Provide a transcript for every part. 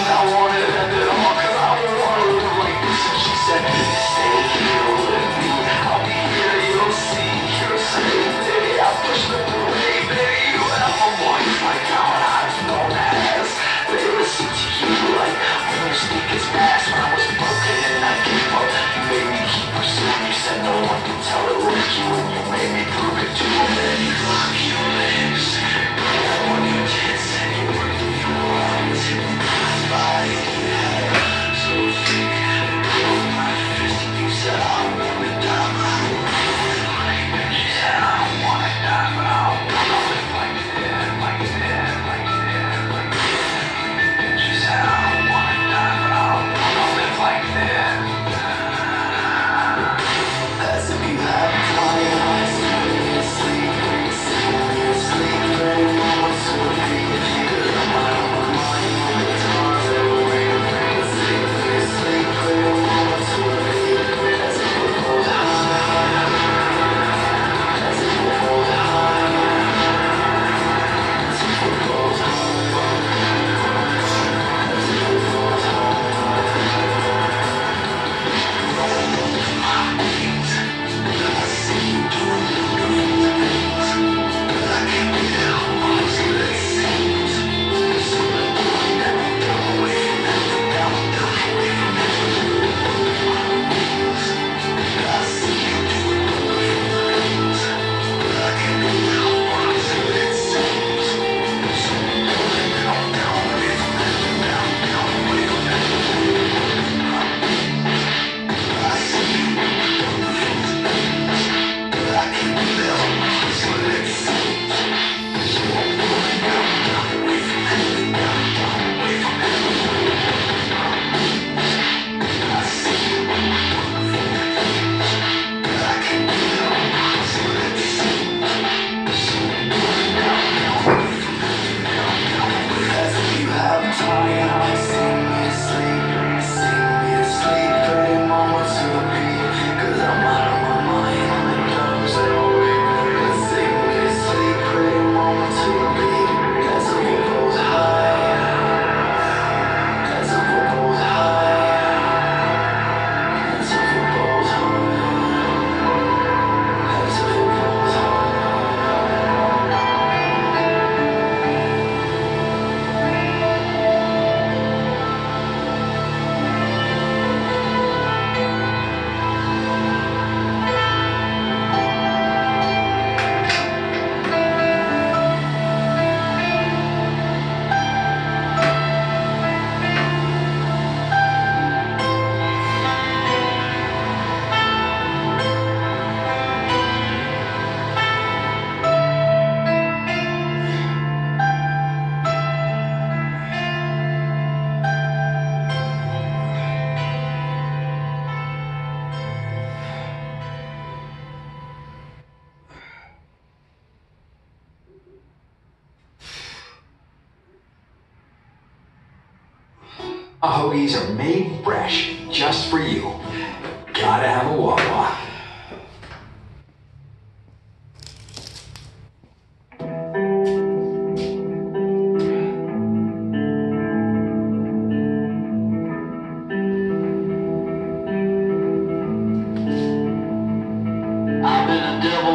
I wanted to end it all, cause I don't wanna live like this. And she said, stay here with me, I'll be here, you'll see. You're safe, baby, I'll push them away, baby. You have a voice like our eyes known as. They listen to you like when your sneakers pass. When I was broken and I gave up, you made me keep pursuing. You said no one can tell it like you, and you made me prove it to them. Then you lock your lips, put up on your tits, and you work with your arms. Body, so thick, broke my fist. You said I wanna die, but I don't wanna live. She said I don't wanna die, but I don't wanna live like that, like that, like that, like that. She said I don't wanna die, but I don't wanna live like that. As if you haven't tried it, I see you sleep, you sleep, very much to be. Cause I'm out of my mind, I'm in time, sleep, very much to be. As if we're both high, as if we're both high, as if we're both high, as if we're both I see you doing little things, but I can't tell what's good seems. So the boy never got away from nothing, now I'm done away from nothing. I see you doing little things, but I can't tell what's good seems. So the boy never got away from nothing, now I'm done away from nothing. I see you doing little things, but I can't tell what's good seems. So the boy never got away from nothing, now I'm done away from nothing. I see you doing little things, but I can't tell what's good seems. So the boy never got away from nothing, now I'm done away. As if you haven't tried, I sing you sleep, pretty mama to me. Cause I'm out of my mind, I'm in love, so sing me sleep, pretty mama to me. As if we're both high, as if we're both high, as if we're both high, as if we're both high. Hoagies are made fresh just for you. Gotta have a Wawa. I've been a devil.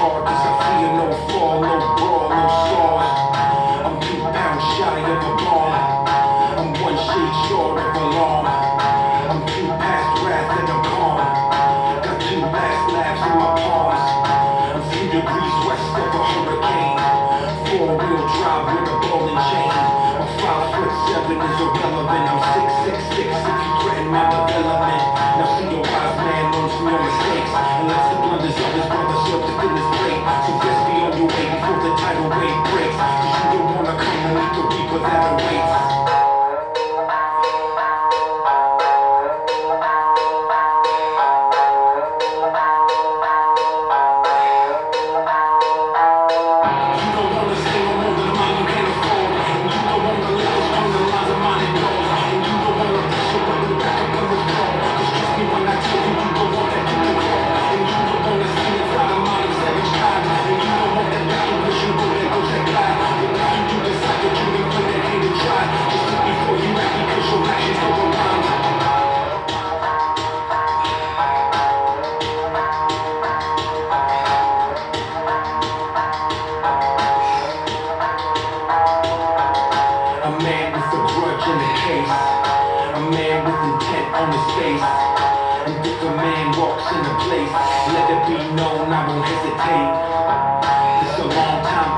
Shy of a ball. trust me on mistakes. Unless the blunders of his brother serve to fill his plate. So best be on your way before the tidal wave breaks. Cause you don't wanna come and meet the reaper that awaits. A man with a grudge in the case. A man with intent on his face. And if a man walks in a place, let it be known I won't hesitate. It's a long time